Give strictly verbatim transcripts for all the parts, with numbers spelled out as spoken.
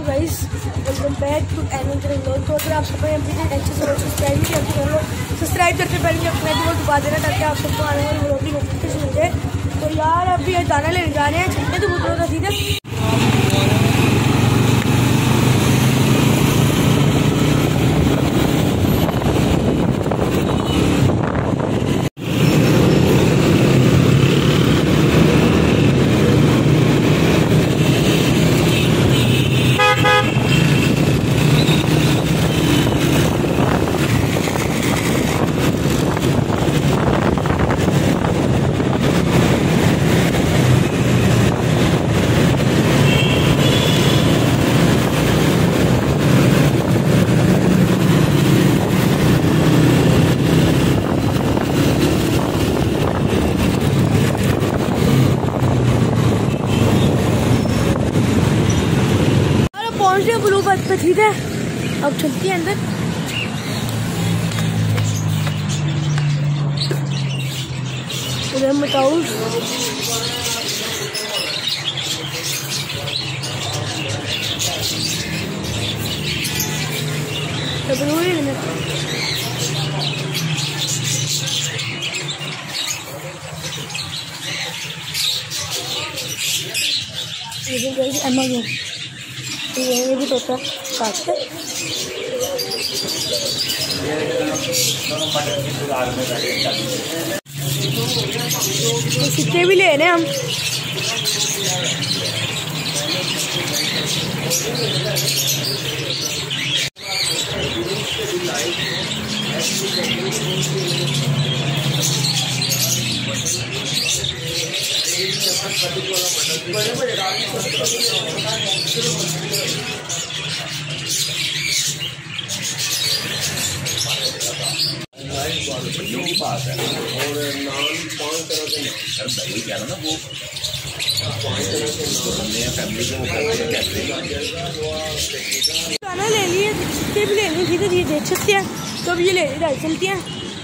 Guys, welcome back to another vlog. तो अगर आप सबको अभी तक अच्छे से सब्सक्राइब नहीं करते कर लो, सब्सक्राइब करके पहले अपना भी बहुत दबा देना ताकि आप सबको आने वाली व्लॉग की नोटिफिकेशन मिल जाए। तो यार अभी दाना लेने जा रहे हैं छठे तो बुतरों का सीधे। ब्लू बस पे ठीक है, अब चलती है अंदर। उधर बताओ ब्लू ही लेना। अमेज़न ये भी तोता काटते सिक्के भी ले रहे हैं हम। बड़े बड़े की बात है। और नाम पांच तरह के सर सही कह रहा ना, वो पांच तरह के बनने हैं फैमिली को करते हैं। खाना ले लिए, भी ले ली थी तो ये देख सकते हैं। तो अब ये ले ली चलती हैं।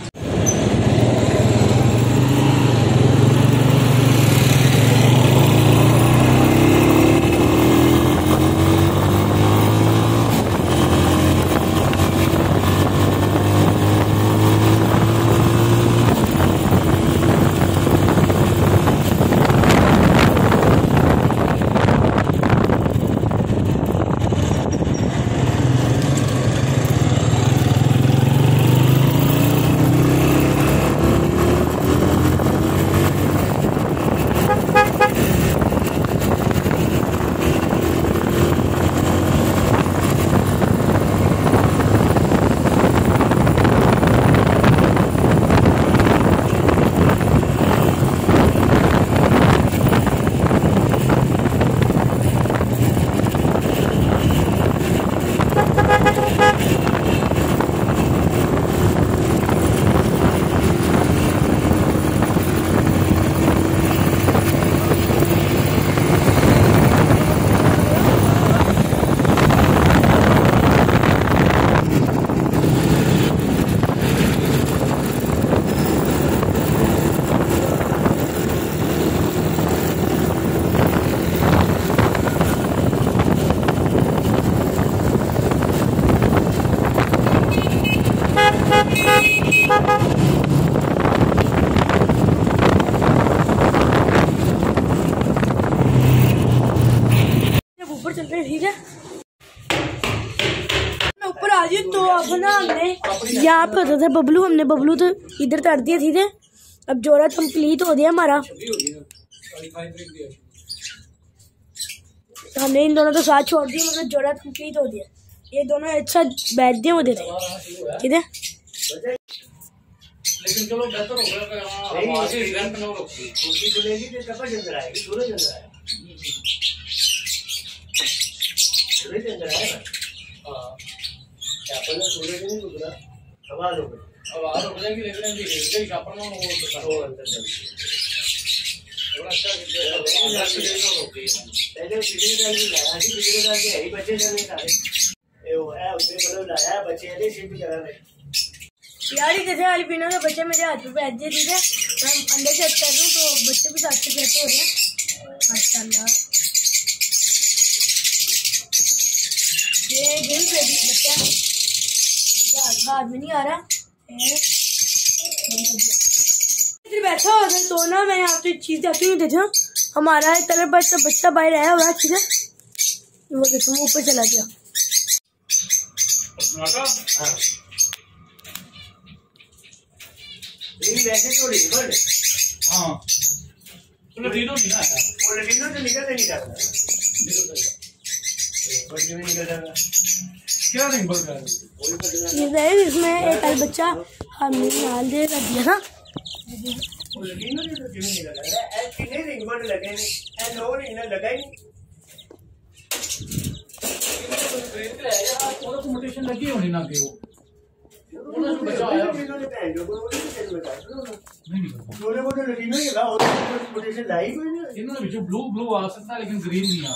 ऊपर चलते हैं ठीक है। मैं ऊपर आ गई तो अब ना हमने यहाँ पे होता था बबलू, हमने बबलू तो इधर तड़ दिया ठीक है। अब जोड़ा कंप्लीट हो गया हमारा। हमने इन दोनों तो साथ छोड़ दिया, मतलब जोड़ा कंप्लीट हो गया। ये दोनों एक साथ बैठ दिए होते थे ठीक है। लेकिन चलो बेहतर हो गया सूरज अंदर आएगा। हाँ चापल में सूरज नहीं गुजरा, आवाज हो गई आवाज हो जाएगी। लेकिन अभी रेलवे चापल में वो अंदर जाएगी। बड़ा अच्छा पहले बिजली डाल के लाया थी, बिजली डाल के यही बच्चे जाने सारे ये वो है उसने बोलो लाया बच्चे ऐसे शिफ्ट करा रहे यार। ये जैसे वाली पीना का बच्चे मेरे हाथ पे बैठ दिए ठीक है। मैं अंदर से कर दूँ तो बच्चे भी साथ से कहते हो रहे हैं माशाल्लाह। हाथ में नहीं आ रहा बैठा हुआ था तो ना मैं आपको एक चीज देखती हूँ। देखो हमारा एक तरह बच्चा बच्चा बाहर आया हुआ चीज है वो देखो वो ऊपर चला गया। हाँ लटीनो नहीं ना वो लटीनो तो निकल नहीं जाता क्या नहीं बोल रहा है इसमें एक कल बच्चा हमने नाल दे कर दिया था लगी होनी ना के बच्चा आया इन्होंने ब्लू ब्लू आ सकता है लेकिन ग्रीन नहीं आ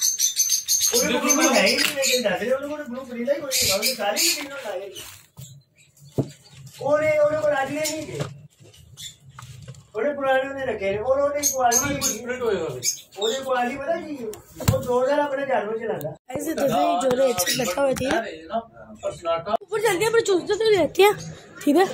पुराने रखे और क्वालिटी पता की वो दो हजार अपने जानवर चलाता ऐसे जोरे अच्छे बैठा हुए थे ऊपर चलते हैं पर चूसते तो रहते हैं ठीक है।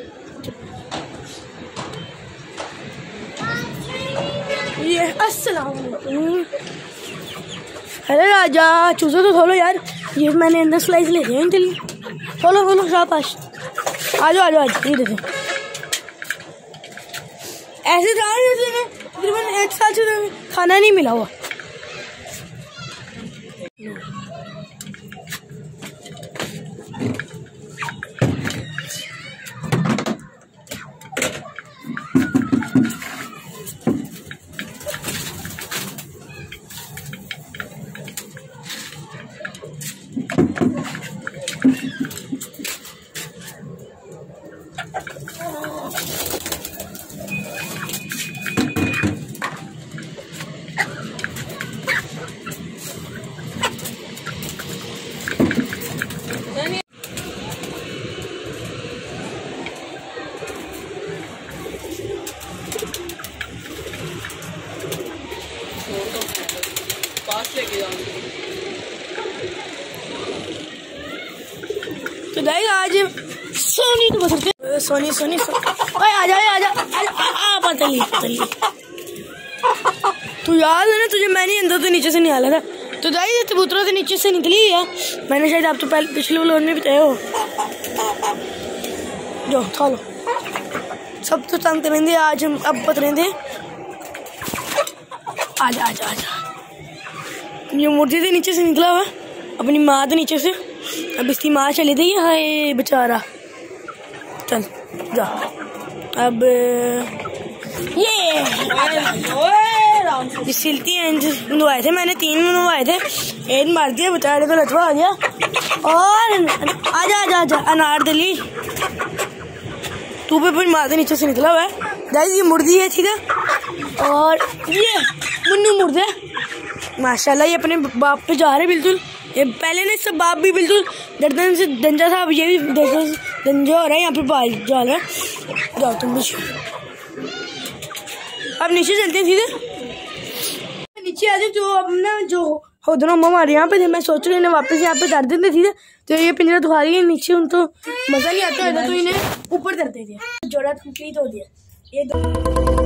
ये अस्सलाम वालेकुम। अरे राजा चूसो तो खोलो यार ये मैंने अंदर स्लाइस ले लिया इनके लिए खोलो खोलो शाबाश आ जाओ आ जाओ ये देखो ऐसे था जैसे तकरीबन एक साल से खाना नहीं मिला हुआ। तो गाइस आज सोनी तो बसते सोनी सोनी ओए आ जा आ जा आ पतली पतली तू याद है ना तुझे मैंने अंदर से नीचे से निकाला था। तो गाइस कबूतरों से नीचे से निकली है मैंने शायद आप तो पहले पिछले व्लॉग में बताया हो। जो चलो सब तो तंग करेंगे आज हम अब बतरेंगे आजा आजा आजा। ये मुर्गी से नीचे से निकला हुआ अपनी माँ के नीचे से अब इसकी माँ चली गई हाय बेचारा चल जा अब ये सिलती हैं बनवाए थे मैंने तीन बनवाए थे एक मार दिया बेचारे तो लचवा आ गया और आजा आजा आजा अनार दली तू भी अपनी माँ के नीचे से निकला हुआ है। गाइस ये मुर्गी है ठीक है और ये मुन्नू मुर्दा है माशाल्लाह ये अपने बाप पे जा रहे बिल्कुल। ये पहले ना इसका बाप भी बिल्कुल दर्दन से दंजा था अब ये भी दर्दन से दंजा हो रहा है यहाँ पे बाल जा रहा है। जाओ तुम भी अब नीचे चलते हैं सीधे नीचे आते तो अब ना जो हो दोनों हमारे यहाँ पे थे मैं सोच रही हूँ वापस यहाँ पे कर देते सीधे तो ये पिंजरा धुआ रही है नीचे उन तो मजा नहीं आता है तो इन्हें ऊपर कर देते जोड़ा कंप्लीट हो गया ये